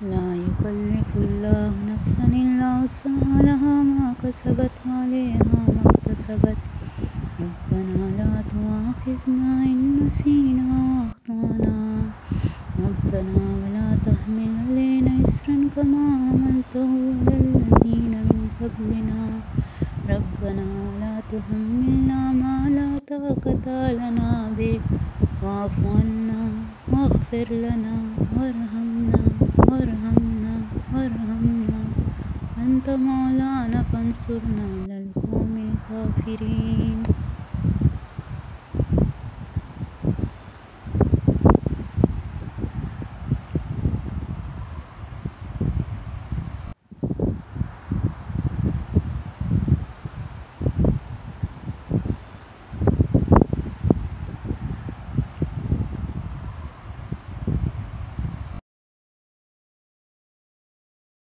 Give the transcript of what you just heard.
لا يكلف الله نفسا إلا وسعها لها ما كسبت وعليها ما اكتسبت ربنا لا تؤاخذنا إن نسينا وأخطأنا ربنا ولا تحمل علينا إصرا كما حملته على الذين من قبلنا ربنا ولا تحملنا ما لا طاقة لنا به واعف عنا واغفر لنا وارحمنا أنت مولانا فانصرنا على القوم الكافرين